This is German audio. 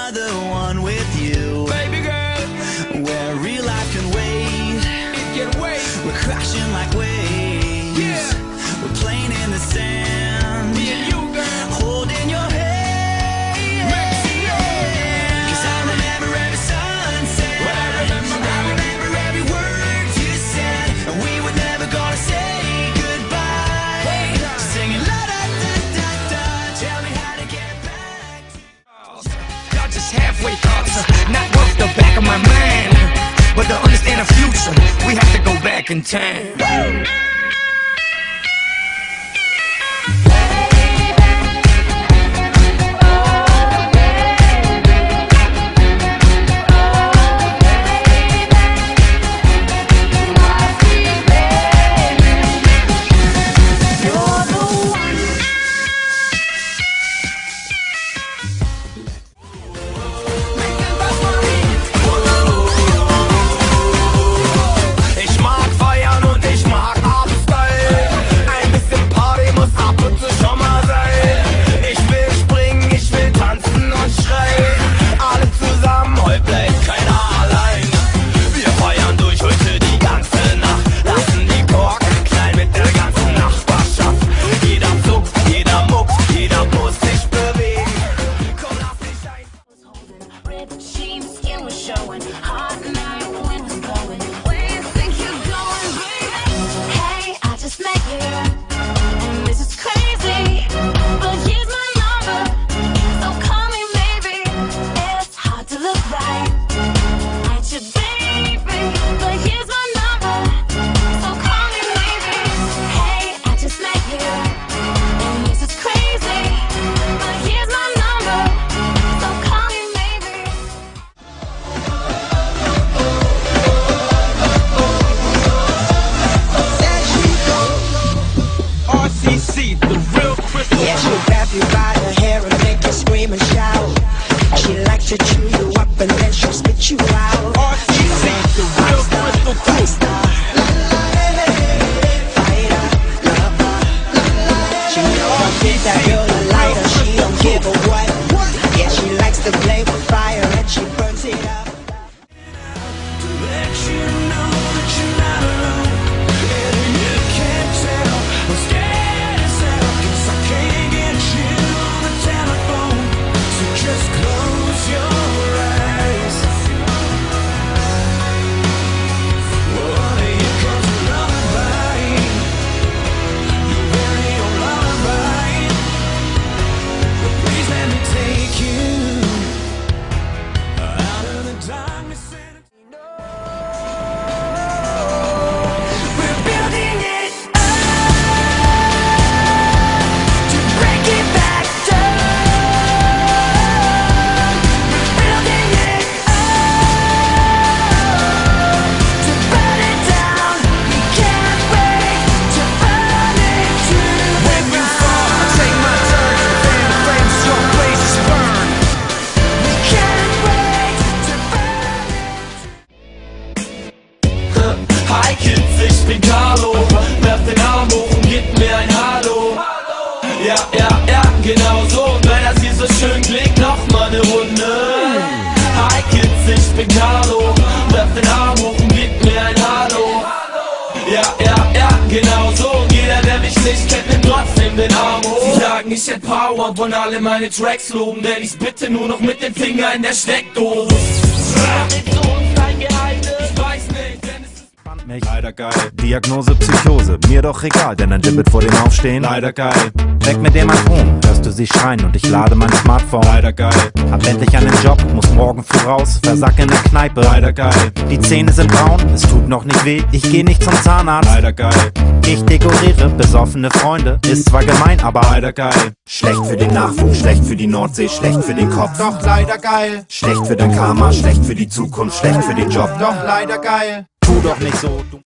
another one with you, baby girl. Where real life can wait, it can wait. We're crashing like waves, yeah. We're playing in the sand, me and you, girl, holding your hand. Cause I remember every sunset, I remember every word you said, and we were never gonna say goodbye. Singing la da da da da, tell me how to get back to y'all just halfway thoughts, not worth the back of my mind. But to understand the future, we have to go back in time. Yeah, she'll grab you by the hair and make you scream and shout. She likes to chew you up and then she'll spit you out. RCC, the real Crystal Cool Star. Fighter, lover. She know I give that girl a lighter, she don't give a what. Yeah, she likes to play with fire and she burns it up. let you know that you're not alone, and you can't tell I'm scared as hell, 'cause I can't get you on the telephone, so just close your eyes. Oh, here comes a lullaby, your very own lullaby, but please let me take you out of the darkness. Hi Kids, ich bin Carlo, werf den Arm hoch und gib mir ein Hallo. Ja, ja, ja, genau so, und weil das hier so schön klingt, noch mal eine Runde. Hi Kids, ich bin Carlo, werf den Arm hoch und gib mir ein Hallo. Ja, ja, ja, genau so, und jeder, der mich nicht kennt, nimmt trotzdem den Arm hoch. Sie sagen, ich hätt Power, wollen alle meine Tracks loben, denn ich bitte nur noch mit dem Finger in der Steckdose. Mit so uns dein Geheimnis, ich weiß nicht, denn es Leider geil. Diagnose Psychose, mir doch egal, denn ein Gibbet vor dem Aufstehen. Leider geil. Weg mit dem Atom, hörst du sie schreien und ich lade mein Smartphone. Leider geil. Hab endlich einen Job, muss morgen früh raus, versacke in der Kneipe. Leider geil. Die Zähne sind braun, es tut noch nicht weh, ich geh nicht zum Zahnarzt. Leider geil. Ich dekoriere besoffene Freunde, ist zwar gemein, aber leider geil. Schlecht für den Nachwuchs, schlecht für die Nordsee, schlecht für den Kopf, doch leider geil. Schlecht für dein Karma, schlecht für die Zukunft, schlecht für den Job, doch leider geil. Tu doch nicht so, du